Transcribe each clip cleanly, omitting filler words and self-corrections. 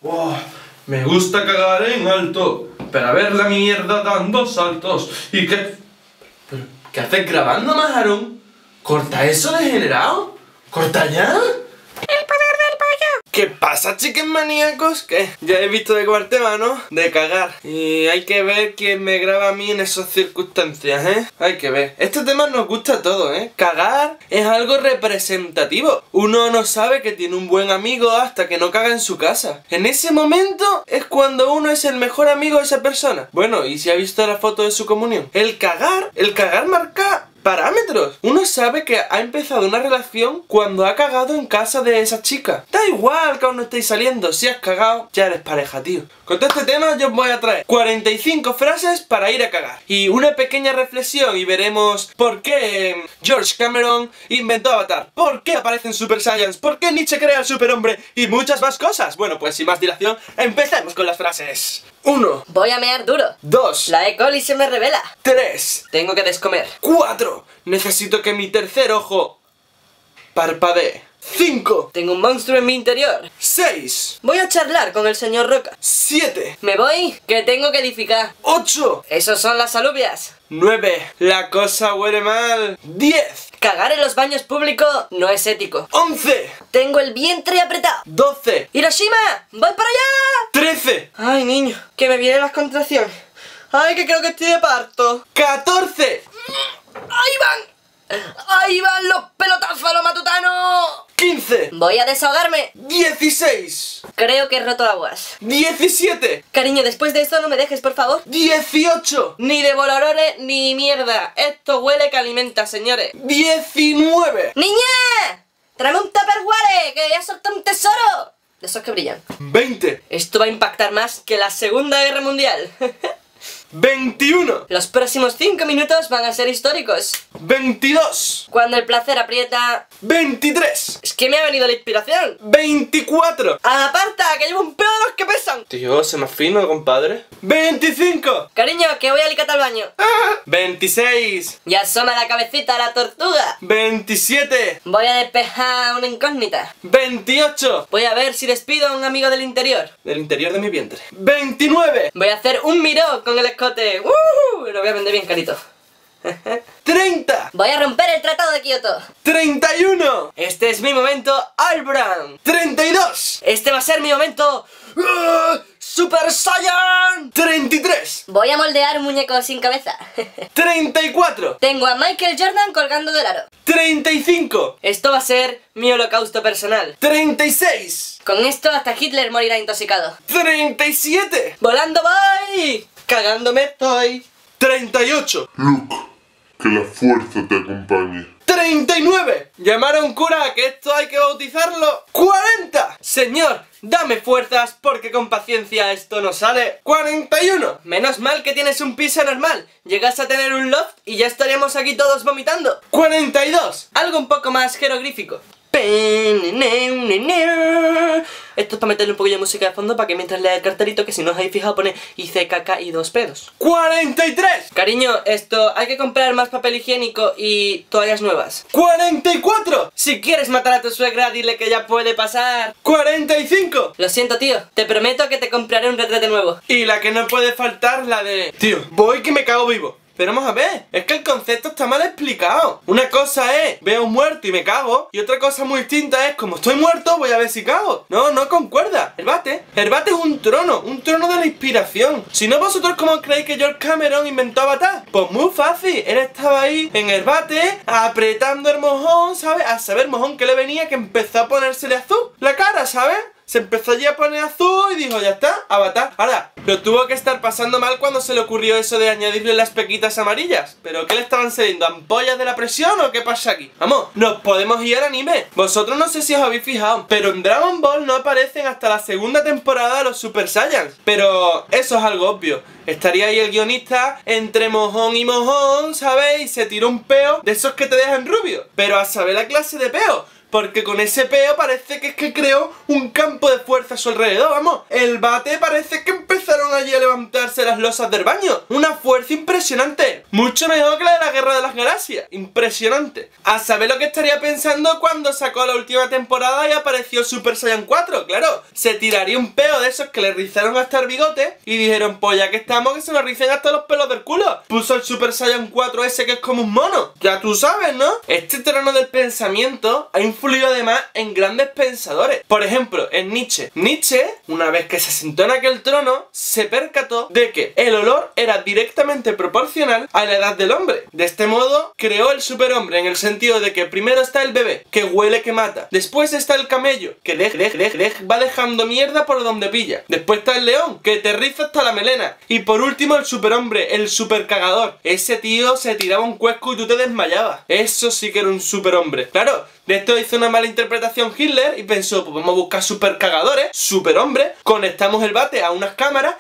Wow, me gusta cagar en alto para ver la mierda dando saltos. ¿Y qué? ¿Pero qué haces grabando, Majaron? ¿Corta eso, degenerado? ¿Corta ya? ¿Qué pasa, chiques maníacos? Que ya he visto de cuarto mano de cagar. Y hay que ver quién me graba a mí en esas circunstancias, ¿eh? Hay que ver. Este tema nos gusta a todos, ¿eh? Cagar es algo representativo. Uno no sabe que tiene un buen amigo hasta que no caga en su casa. En ese momento es cuando uno es el mejor amigo de esa persona. Bueno, ¿y si ha visto la foto de su comunión? El cagar marca parámetros. Uno sabe que ha empezado una relación cuando ha cagado en casa de esa chica. Da igual que aún no estéis saliendo, si has cagado, ya eres pareja, tío. Con todo este tema yo os voy a traer 45 frases para ir a cagar y una pequeña reflexión y veremos por qué George Cameron inventó Avatar, por qué aparecen Super Saiyans, por qué Nietzsche crea el superhombre y muchas más cosas. Bueno, pues sin más dilación, empecemos con las frases. 1. Voy a mear duro. 2. La E. coli se me revela. 3. Tengo que descomer. 4. Necesito que mi tercer ojo parpadee. 5. Tengo un monstruo en mi interior. 6. Voy a charlar con el señor Roca. 7. Me voy, que tengo que edificar. 8. Esos son las alubias. 9. La cosa huele mal. 10. Cagar en los baños públicos no es ético. 11. Tengo el vientre apretado. 12. ¡Hiroshima! ¡Voy para allá! 13. Ay, niño, que me vienen las contracciones. Ay, que creo que estoy de parto. 14. ¡Ahí van! ¡Ahí van los pelotazos a lo matutano! 15. Voy a desahogarme. 16. Creo que he roto aguas. 17. Cariño, después de esto no me dejes, por favor. 18. Ni de bolorores ni mierda. Esto huele que alimenta, señores. 19. ¡Niña! ¡Tráeme un Tupperware! ¡Que ya soltado un tesoro! De esos que brillan. 20. Esto va a impactar más que la Segunda Guerra Mundial. 21. Los próximos 5 minutos van a ser históricos. 22. Cuando el placer aprieta... 23. Es que me ha venido la inspiración. 24. ¡Aparta! ¡Que llevo un pedo de los que pesan! Tío, ¿se me afina, compadre? 25. Cariño, que voy a alicatar al baño. 26. Ya asoma la cabecita a la tortuga. 27. Voy a despejar una incógnita. 28. Voy a ver si despido a un amigo del interior. Del interior de mi vientre. 29. Voy a hacer un miró con el escote. Lo voy a vender bien carito. 30. Voy a romper el tratado de Kioto. 31. Este es mi momento Albran. 32. Este va a ser mi momento Super Saiyan. 33. Voy a moldear un muñeco sin cabeza. 34. Tengo a Michael Jordan colgando del aro. 35. Esto va a ser mi holocausto personal. 36. Con esto hasta Hitler morirá intoxicado. 37. ¡Volando voy! ¡Cagándome estoy! 38. Luke, que la fuerza te acompañe. 39. Llamar a un cura, que esto hay que bautizarlo. 40. Señor, dame fuerzas porque con paciencia esto no sale. 41. Menos mal que tienes un piso normal. Llegas a tener un loft y ya estaríamos aquí todos vomitando. 42. Algo un poco más jeroglífico. Esto es para meterle un poquillo de música de fondo para que mientras lea el cartelito, que si no os habéis fijado pone hice caca y 2 pedos. 43. Cariño, esto hay que comprar más papel higiénico y toallas nuevas. 44. Si quieres matar a tu suegra, dile que ya puede pasar. 45. Lo siento, tío, te prometo que te compraré un retrete nuevo. Y la que no puede faltar, la de... Tío, voy que me cago vivo. Pero vamos a ver, es que el concepto está mal explicado. Una cosa es, veo un muerto y me cago. Y otra cosa muy distinta es, como estoy muerto, voy a ver si cago. No concuerda. El bate es un trono de la inspiración. Si no, vosotros cómo creéis que George Cameron inventó Avatar. Pues muy fácil, él estaba ahí en el bate, apretando el mojón, ¿sabes? A saber mojón que le venía, que empezó a ponérsele azul la cara, ¿sabes? Se empezó allí a poner azul y dijo, ya está, Avatar. Ahora, lo tuvo que estar pasando mal cuando se le ocurrió eso de añadirle las pequitas amarillas. ¿Pero qué le estaban saliendo? ¿Ampollas de la presión o qué pasa aquí? Vamos, nos podemos ir al anime. Vosotros no sé si os habéis fijado, pero en Dragon Ball no aparecen hasta la segunda temporada los Super Saiyans. Pero eso es algo obvio. Estaría ahí el guionista entre mojón y mojón, ¿sabéis? Y se tiró un peo de esos que te dejan rubio. Pero a saber la clase de peo. Porque con ese peo parece que es que creó un campo de fuerza a su alrededor, vamos. El bate parece que empezó empezaron allí a levantarse las losas del baño. Una fuerza impresionante. Mucho mejor que la de la Guerra de las Galaxias. Impresionante. A saber lo que estaría pensando cuando sacó la última temporada y apareció Super Saiyan 4. Claro, se tiraría un peo de esos que le rizaron hasta el bigote y dijeron, pues ya que estamos, que se nos ricen hasta los pelos del culo. Puso el Super Saiyan 4 ese que es como un mono. Ya tú sabes, ¿no? Este terreno del pensamiento ha influido además en grandes pensadores. Por ejemplo, en Nietzsche. Nietzsche, una vez que se sentó en aquel trono, se percató de que el olor era directamente proporcional a la edad del hombre. De este modo, creó el superhombre en el sentido de que primero está el bebé, que huele, que mata. Después está el camello, que va dejando mierda por donde pilla. Después está el león, que te riza hasta la melena. Y por último el superhombre, el supercagador. Ese tío se tiraba un cuesco y tú te desmayabas. Eso sí que era un superhombre. Claro, de esto hizo una mala interpretación Hitler y pensó, pues vamos a buscar supercagadores, superhombres, conectamos el bate a unas cámaras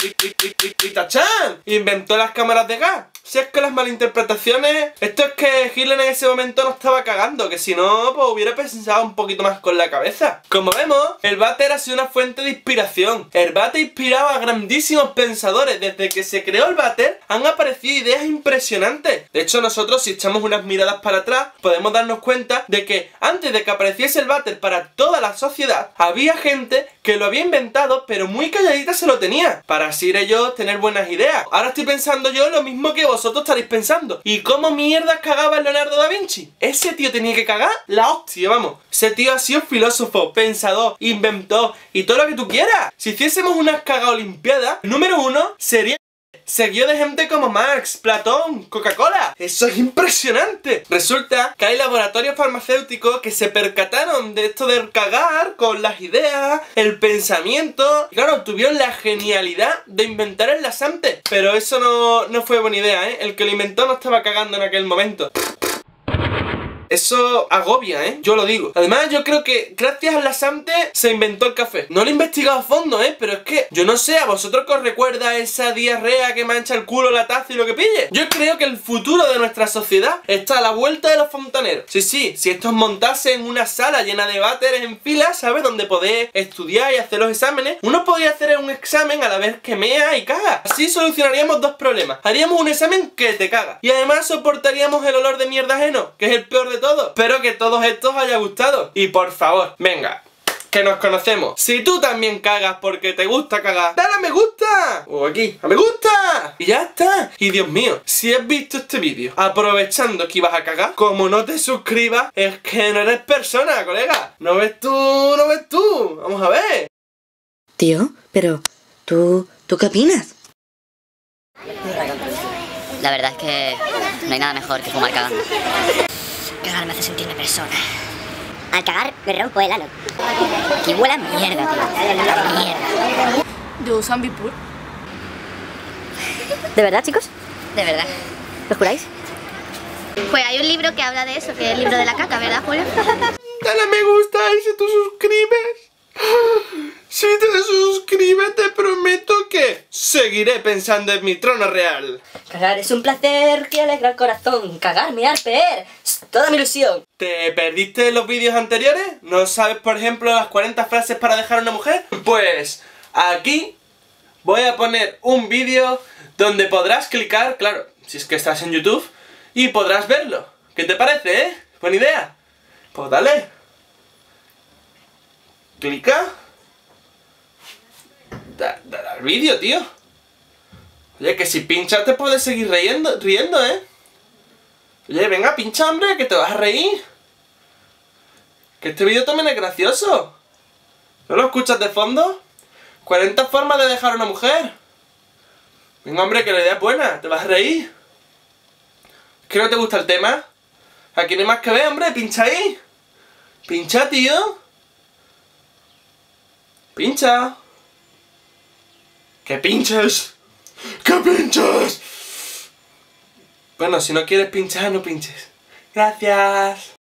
y ¡tachán! Inventó las cámaras de gas. Si es que las malinterpretaciones... Esto es que Hitler en ese momento no estaba cagando, que si no, pues hubiera pensado un poquito más con la cabeza. Como vemos, el váter ha sido una fuente de inspiración. El váter inspiraba a grandísimos pensadores. Desde que se creó el váter, han aparecido ideas impresionantes. De hecho, nosotros, si echamos unas miradas para atrás, podemos darnos cuenta de que antes de que apareciese el váter para toda la sociedad, había gente que lo había inventado, pero muy calladita se lo tenía, para así ellos tener buenas ideas. Ahora estoy pensando yo lo mismo que vosotros estaréis pensando. ¿Y cómo mierda cagaba Leonardo da Vinci? Ese tío tenía que cagar la hostia, vamos. Ese tío ha sido filósofo, pensador, inventor y todo lo que tú quieras. Si hiciésemos unas cagas olimpiadas, el número 1 sería... seguido de gente como Marx, Platón, Coca-Cola. Eso es impresionante. Resulta que hay laboratorios farmacéuticos que se percataron de esto de cagar con las ideas, el pensamiento. Y claro, tuvieron la genialidad de inventar el laxante. Pero eso no fue buena idea, ¿eh? El que lo inventó no estaba cagando en aquel momento. Eso agobia, ¿eh? Yo lo digo. Además, yo creo que gracias al laxante se inventó el café. No lo he investigado a fondo, ¿eh? Pero es que, yo no sé, ¿a vosotros que os recuerda esa diarrea que mancha el culo, la taza y lo que pille? Yo creo que el futuro de nuestra sociedad está a la vuelta de los fontaneros. Sí, si estos montasen una sala llena de váteres en fila, ¿sabes? Donde podéis estudiar y hacer los exámenes. Uno podría hacer un examen a la vez que mea y caga. Así solucionaríamos dos problemas. Haríamos un examen que te caga. Y además soportaríamos el olor de mierda ajeno, que es el peor de todo. Espero que todos estos os haya gustado. Y por favor, venga, que nos conocemos. Si tú también cagas porque te gusta cagar, dale a me gusta. O aquí, a me gusta. Y ya está. Y Dios mío, si has visto este vídeo aprovechando que ibas a cagar, como no te suscribas, es que no eres persona, colega. No ves tú, no ves tú. Vamos a ver. Tío, pero ¿tú qué opinas? La verdad es que no hay nada mejor que fumar cagando. Cagar me hace sentirme persona. Al cagar me rompo el ano. Aquí huele a mierda, tío. A mierda. ¿Yo uso Ambipur? ¿De verdad, chicos? De verdad. ¿Lo juráis? Pues hay un libro que habla de eso, que es el libro de la caca, ¿verdad, Julio? Dale a me gusta y si tú suscribes. Si te suscribes, te prometo que seguiré pensando en mi trono real. Cagar es un placer que alegra el corazón. Cagar, mear, peer, es toda mi ilusión. ¿Te perdiste los vídeos anteriores? ¿No sabes, por ejemplo, las 40 frases para dejar a una mujer? Pues aquí voy a poner un vídeo donde podrás clicar, claro, si es que estás en YouTube, y podrás verlo. ¿Qué te parece, eh? ¿Buena idea? Pues dale. Clica. Dale al vídeo, tío. Oye, que si pinchas te puedes seguir riendo, ¿eh? Oye, venga, pincha, hombre, que te vas a reír. Que este vídeo también es gracioso. ¿No lo escuchas de fondo? 40 formas de dejar a una mujer. Venga, hombre, que la idea es buena, te vas a reír. ¿Es que no te gusta el tema? Aquí no hay más que ver, hombre, pincha ahí. Pincha, tío. Pincha. ¡Que pinches! ¡Que pinches! Bueno, si no quieres pinchar, no pinches. Gracias.